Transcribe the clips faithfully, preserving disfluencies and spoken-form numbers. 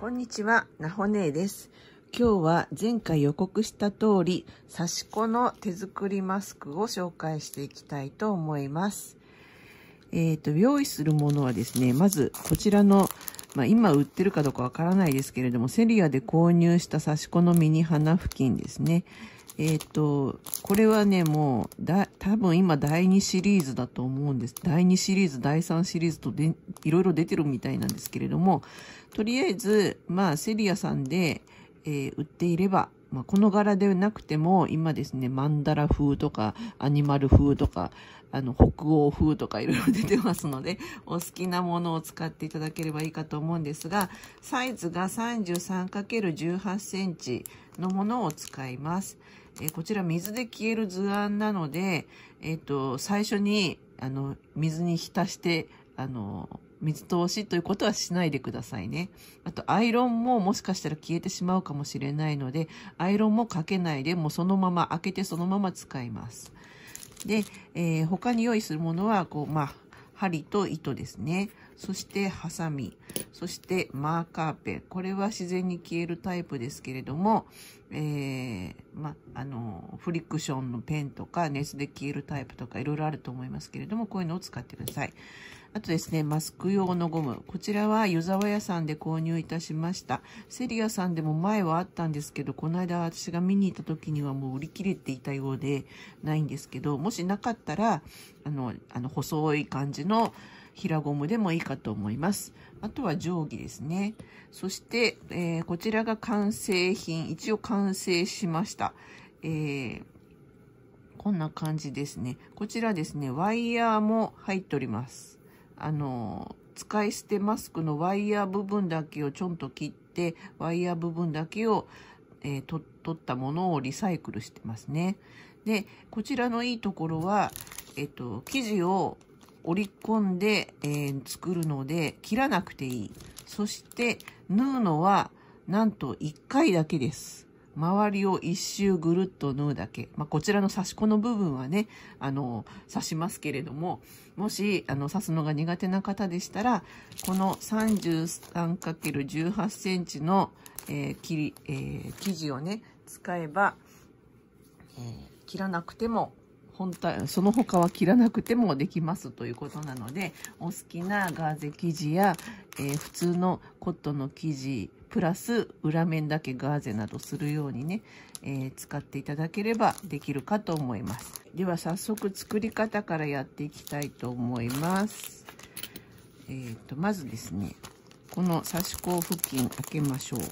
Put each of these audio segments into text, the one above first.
こんにちは、なほねえです。今日は前回予告した通り、刺し子の手作りマスクを紹介していきたいと思います。えっと、用意するものはですね、まずこちらの、まあ、今売ってるかどうかわからないですけれども、セリアで購入した刺し子のミニ花布巾ですね。えっと、これはね、もう、だ、多分今だいにシリーズだと思うんです。だいにシリーズ、だいさんシリーズとで、いろいろ出てるみたいなんですけれども、とりあえず、まあ、セリアさんで、えー、売っていれば、まあ、この柄でなくても、今ですね、マンダラ風とか、アニマル風とか、あの、北欧風とかいろいろ出てますので、お好きなものを使っていただければいいかと思うんですが、サイズが さんじゅうさんかけるじゅうはちセンチのものを使います。えー、こちら水で消える図案なので、えっと、最初に、あの、水に浸して、あの、水通しということはしないでくださいね。あと、アイロンももしかしたら消えてしまうかもしれないので、アイロンもかけないで、もうそのまま開けてそのまま使います。で、えー、他に用意するものは、こう、まあ、針と糸ですね。そして、ハサミ。そして、マーカーペン。これは自然に消えるタイプですけれども、えー、ま、あの、フリクションのペンとか、熱で消えるタイプとか、いろいろあると思いますけれども、こういうのを使ってください。あとですね、マスク用のゴム。こちらは湯沢屋さんで購入いたしました。セリアさんでも前はあったんですけど、この間私が見に行った時にはもう売り切れていたようでないんですけど、もしなかったら、あの、あの細い感じの平ゴムでもいいかと思います。あとは定規ですね。そして、えー、こちらが完成品。一応完成しました。えー、こんな感じですね。こちらですね、ワイヤーも入っております。あの、使い捨てマスクのワイヤー部分だけをちょんと切って、ワイヤー部分だけを、えー、と取ったものをリサイクルしてますね。で、こちらのいいところは、えっと、生地を折り込んで、えー、作るので、切らなくていい。そして、縫うのは、なんといっかいだけです。周りを一周ぐるっと縫うだけ。まあ、こちらの刺し子の部分はね、あの、刺しますけれども、もし、あの、刺すのが苦手な方でしたら、この さんじゅうさんかけるじゅうはちセンチの、えー、切り、えー、生地をね、使えば、えー、切らなくても、本体、その他は切らなくてもできますということなので、お好きなガーゼ生地や、えー、普通のコットンの生地、プラス裏面だけガーゼなどするようにね、えー、使っていただければできるかと思います。では早速作り方からやっていきたいと思います。えーと、まずですね、この刺し子付近開けましょう。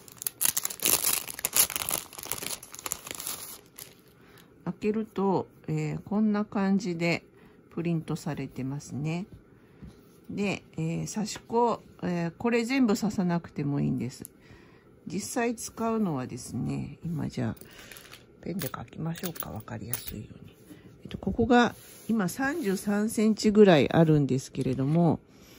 開けると、えー、こんな感じでプリントされてますね。で、えー、刺し子、えー、これ全部刺さなくてもいいんです。実際使うのはですね、今じゃあペンで書きましょうか、分かりやすいように。えっと、ここが今さんじゅうさんセンチぐらいあるんですけれども、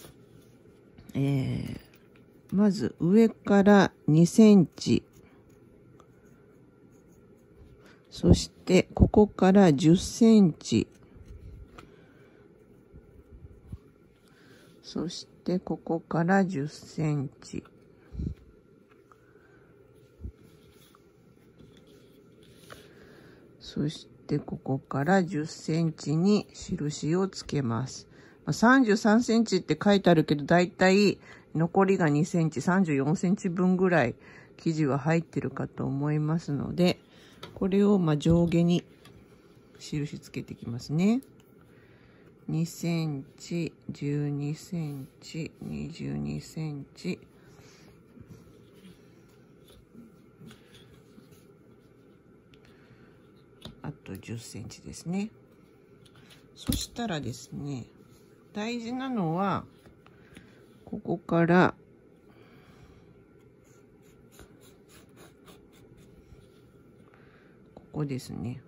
えー、まず上からにセンチ、そしてここからじゅっセンチ、そしてここからじゅっセンチ。そしてここからじゅっセンチに印をつけます。さんじゅうさんセンチって書いてあるけど、だいたい残りがにセンチ、さんじゅうよんセンチ分ぐらい生地は入ってるかと思いますので、これをまあ上下に印つけていきますね。にセンチ、じゅうにセンチ、にじゅうにセンチ、あとじゅっセンチですね。そしたらですね、大事なのは、ここから、ここですね。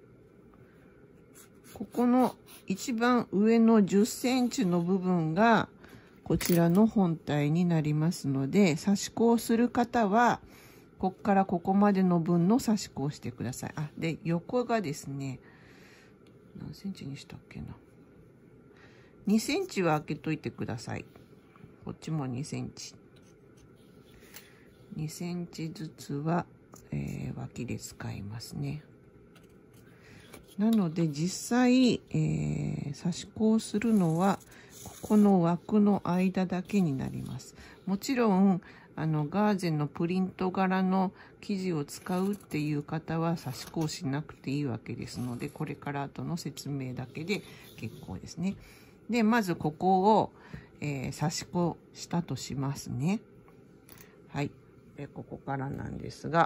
ここの一番上のじゅっセンチの部分が、こちらの本体になりますので、刺し子をする方は、ここからここまでの分の刺し子をしてください。あ、で、横がですね、何センチにしたっけな。にセンチは開けといてください。こっちもにセンチ。 にセンチずつは、えー、脇で使いますね。なので実際、えー、刺し子をするのはここの枠の間だけになります。もちろんあのガーゼのプリント柄の生地を使うっていう方は刺し子をしなくていいわけですので、これから後の説明だけで結構ですね。でまずここを、えー、刺し子したとしますね。はい。でここからなんですが、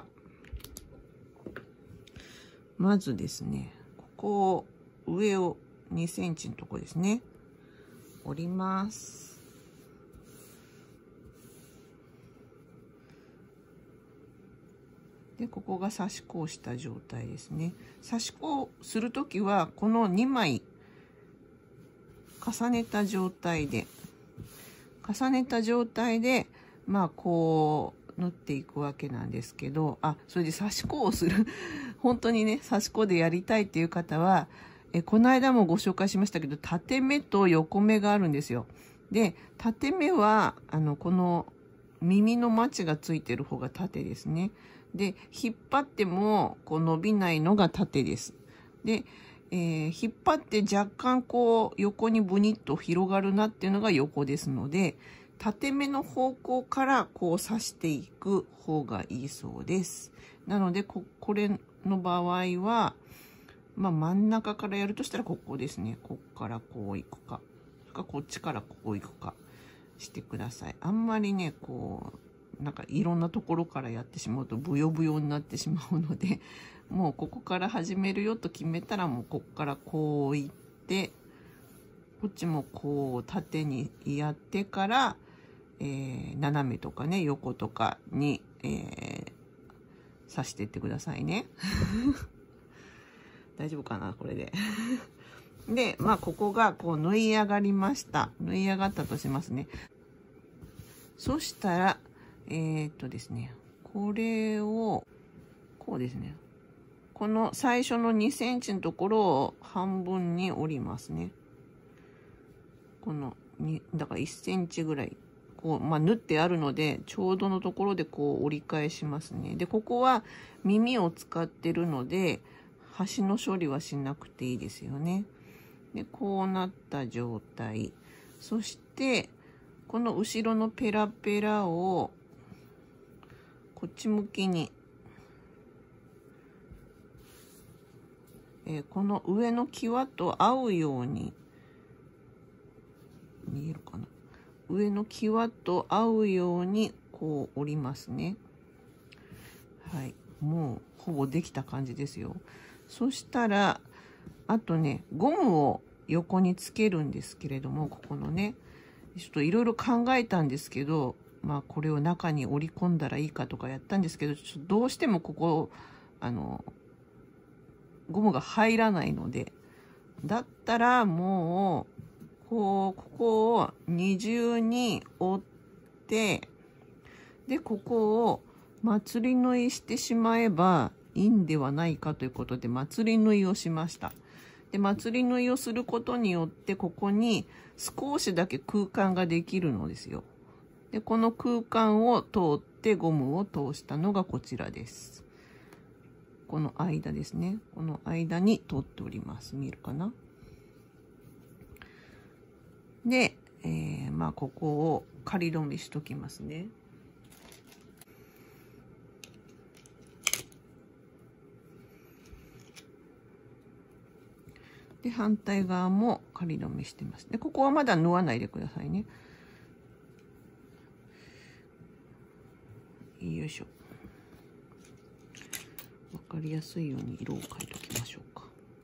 まずですね、ここを上をにセンチのとこですね、折ります。でここが刺し子をした状態ですね。刺し子をするときはこのにまい重ねた状態で重ねた状態でまあこう縫っていくわけなんですけど、あ、それで刺し子をする本当にね刺し子でやりたいっていう方は、えこの間もご紹介しましたけど、縦目と横目があるんですよ。で縦目はあのこの耳のマチがついてる方が縦ですね。で引っ張ってもこう伸びないのが縦です。で、えー、引っ張って若干こう横にブニッと広がるなっていうのが横ですので、縦目の方向からこう刺していく方がいいそうです。なので こ, これの場合は、まあ、真ん中からやるとしたらここですね。こっからこういくか、それからこっちからこういくかしてください。あんまりねこうなんかいろんなところからやってしまうとブヨブヨになってしまうので、もうここから始めるよと決めたら、もうここからこういって、こっちもこう縦にやってから、えー、斜めとかね横とかに、えー、刺していってくださいね。大丈夫かなこれで。でまあここがこう縫い上がりました。縫い上がったとしますね。そしたらえー、っとですね、これをこうですね、この最初のにセンチのところを半分に折りますね。このにだからいっセンチぐらいこう、まあ、縫ってあるのでちょうどのところでこう折り返しますね。でここは耳を使ってるので端の処理はしなくていいですよね。でこうなった状態、そしてこの後ろのペラペラをこっち向きに、えー、この上の際と合うように見えるかな、上の際と合うようにこう折りますね。はい、もうほぼできた感じですよ。そしたらあとねゴムを横につけるんですけれども、ここのねちょっといろいろ考えたんですけど、まあこれを中に折り込んだらいいかとかやったんですけど、ちょっとどうしてもここあのゴムが入らないので、だったらもうこうここを二重に折って、でここを祭り縫いしてしまえばいいんではないかということで祭り縫いをしました。で祭り縫いをすることによってここに少しだけ空間ができるのですよ。でこの空間を通ってゴムを通したのがこちらです。この間ですね、この間に通っております。見えるかな。で、えー、まあここを仮留めしときますね。で反対側も仮留めしてます。でここはまだ縫わないでくださいね。よいしょ。わかりやすいように色を変えておきましょうか。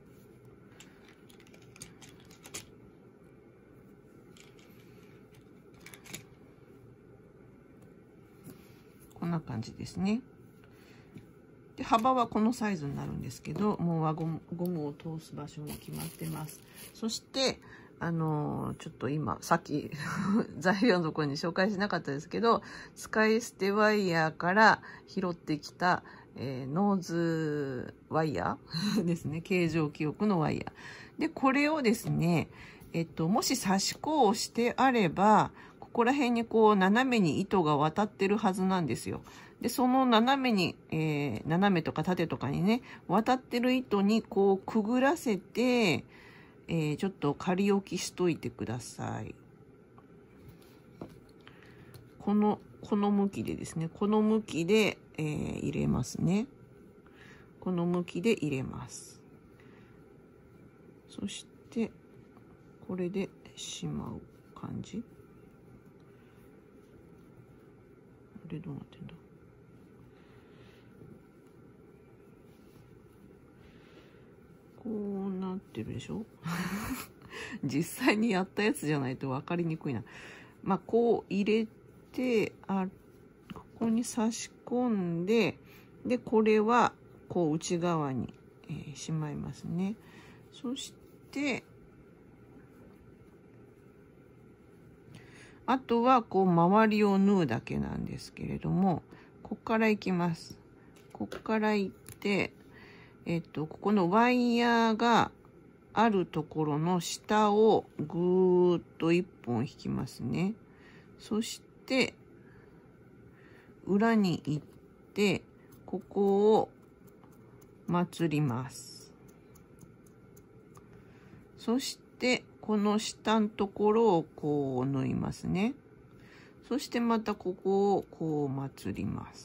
こんな感じですね。で幅はこのサイズになるんですけど、もう輪ゴム、ゴムを通す場所に決まってます。そしてあのー、ちょっと今さっき材料のところに紹介しなかったですけど、使い捨てワイヤーから拾ってきた、えー、ノーズワイヤーですね、形状記憶のワイヤーで、これをですね、えっともし刺し子をしてあればここら辺にこう斜めに糸が渡ってるはずなんですよ。 で、その斜めに、えー、斜めとか縦とかにね、渡ってる糸にこうくぐらせて、えー、ちょっと仮置きしといてください。この、この向きでですね、この向きで、えー、入れますね。この向きで入れます。そして、これでしまう感じ。これどうなってんだ。こうなってるでしょ実際にやったやつじゃないと分かりにくいな。まあ、こう入れて、あ、ここに差し込んで、で、これは、こう内側に、えー、しまいますね。そして、あとは、こう、周りを縫うだけなんですけれども、ここからいきます。ここからいって、えっと、ここのワイヤーがあるところの下をぐーっと一本引きますね。そして、裏に行って、ここを祭ります。そして、この下のところをこう縫いますね。そしてまたここをこう祭ります。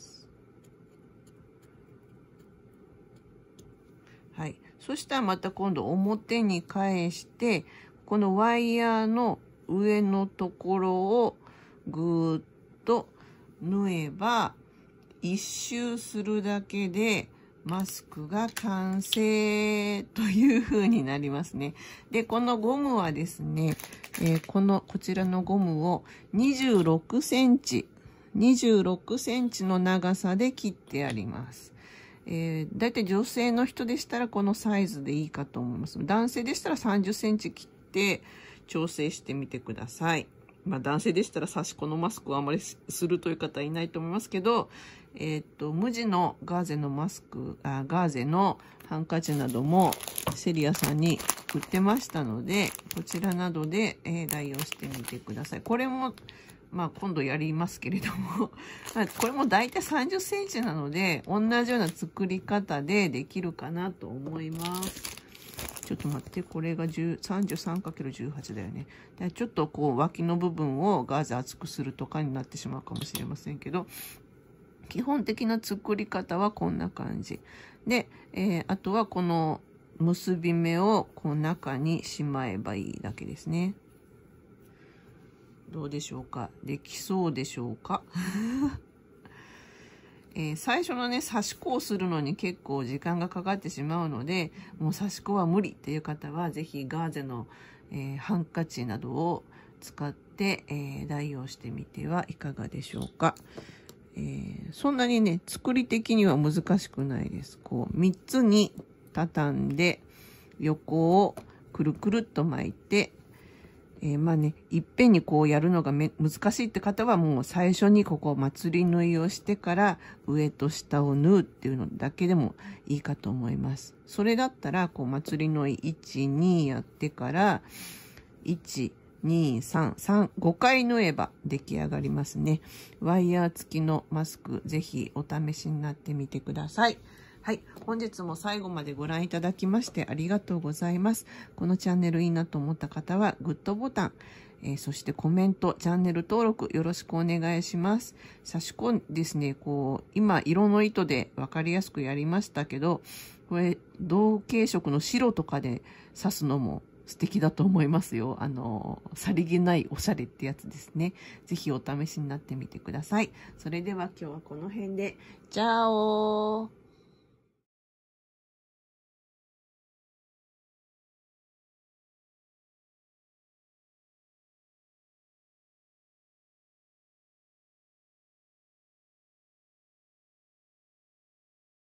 はい。そしたらまた今度表に返して、このワイヤーの上のところをぐーっと縫えば、一周するだけでマスクが完成という風になりますね。で、このゴムはですね、えー、この、こちらのゴムをにじゅうろくセンチ、にじゅうろくセンチの長さで切ってあります。えー、だいたい女性の人でしたらこのサイズでいいかと思います。男性でしたらさんじゅっセンチ切って調整してみてください。まあ男性でしたら差し子のマスクをあまりするという方はいないと思いますけど、えー、っと、無地のガーゼのマスク、あ、ガーゼのハンカチなどもセリアさんに売ってましたので、こちらなどで、えー、代用してみてください。これも、まあ今度やりますけれども、これもだいたいさんじゅっセンチなので、同じような作り方でできるかなと思います。ちょっと待って、これがさんじゅうさんかけるじゅうはち だよね。でちょっとこう脇の部分をガーゼ厚くするとかになってしまうかもしれませんけど、基本的な作り方はこんな感じ。で、えー、あとはこの結び目をこう中にしまえばいいだけですね。どうでしょうか？できそうでしょうか？えー、最初のね、刺し子をするのに結構時間がかかってしまうので、もう刺し子は無理っていう方は、ぜひガーゼの、えー、ハンカチなどを使って、えー、代用してみてはいかがでしょうか。えー、そんなにね、作り的には難しくないです。こう、みっつに畳んで、横をくるくるっと巻いて、えー、まあね、いっぺんにこうやるのがめ難しいって方はもう最初にここ祭り縫いをしてから上と下を縫うっていうのだけでもいいかと思います。それだったらこう祭り縫いいち、にやってからいち、に、さん、さん、ごかい縫えば出来上がりますね。ワイヤー付きのマスクぜひお試しになってみてください。はい。本日も最後までご覧いただきましてありがとうございます。このチャンネルいいなと思った方はグッドボタン、えー、そしてコメント、チャンネル登録よろしくお願いします。刺し子ですね、こう、今色の糸でわかりやすくやりましたけど、これ同系色の白とかで刺すのも素敵だと思いますよ。あの、さりげないおしゃれってやつですね。ぜひお試しになってみてください。それでは今日はこの辺で、チャオー。